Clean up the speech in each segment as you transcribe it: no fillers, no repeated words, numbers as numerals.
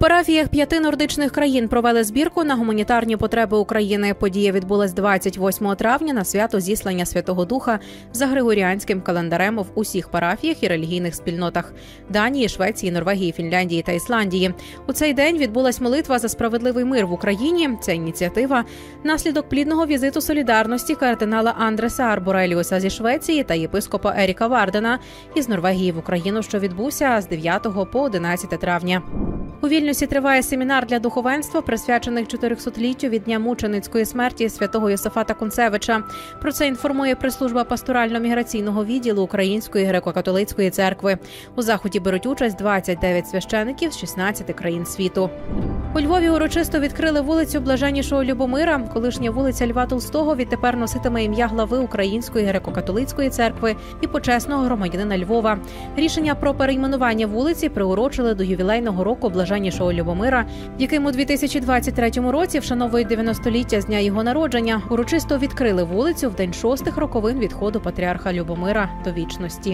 парафіях 5 нордичних країн провели збірку на гуманітарні потреби України. Подія відбулась 28 травня на свято зіслання Святого Духа за григоріанським календарем в усіх парафіях і релігійних спільнотах Данії, Швеції, Норвегії, Фінляндії та Ісландії. У цей день відбулась молитва за справедливий мир в Україні. Ця ініціатива – наслідок плідного візиту солідарності кардинала Андреса Арбореліуса зі Швеції та єпископа Еріка Вардена із Норвегії в Україну, що відбувся з 9 по 11 травня. У Вільнюсі триває семінар для духовенства, присвячений 400-літтю від дня мученицької смерті святого Йосафата Кунцевича. Про це інформує прес-служба пасторально-міграційного відділу Української греко-католицької церкви. У заході беруть участь 29 священиків з 16 країн світу. У Львові урочисто відкрили вулицю Блаженнішого Любомира. Колишня вулиця Льва Толстого відтепер носитиме ім'я глави Української греко-католицької церкви і почесного громадянина Львова. Рішення про перейменування вулиці приурочили до ювілейного року Блаженнішого Любомира, яким у 2023 році вшановують 90-ліття з дня його народження. Урочисто відкрили вулицю в день 6-х роковин відходу патріарха Любомира до вічності.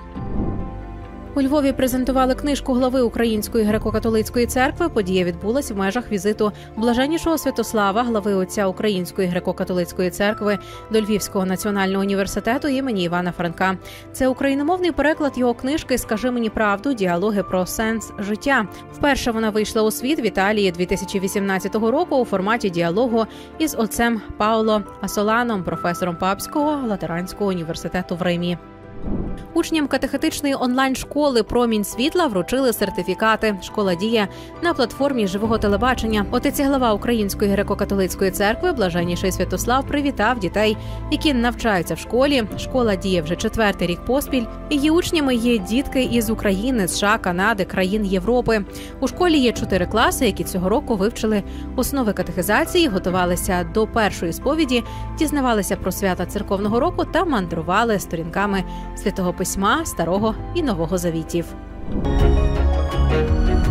У Львові презентували книжку глави Української греко-католицької церкви. Подія відбулась в межах візиту блаженнішого Святослава, глави отця Української греко-католицької церкви до Львівського національного університету імені Івана Франка. Це україномовний переклад його книжки «Скажи мені правду. Діалоги про сенс життя». Вперше вона вийшла у світ в Італії 2018 року у форматі діалогу із отцем Пауло Асоланом, професором Папського Латеранського університету в Римі. Учням катехетичної онлайн-школи «Промінь світла» вручили сертифікати. Школа діє на платформі живого телебачення. Отець глава Української греко-католицької церкви Блаженніший Святослав привітав дітей, які навчаються в школі. Школа діє вже 4-й рік поспіль. Її учнями є дітки із України, США, Канади, країн Європи. У школі є 4 класи, які цього року вивчили основи катехизації, готувалися до першої сповіді, дізнавалися про свята церковного року та мандрували сторінками Святого Письма, Старого і Нового Завітів.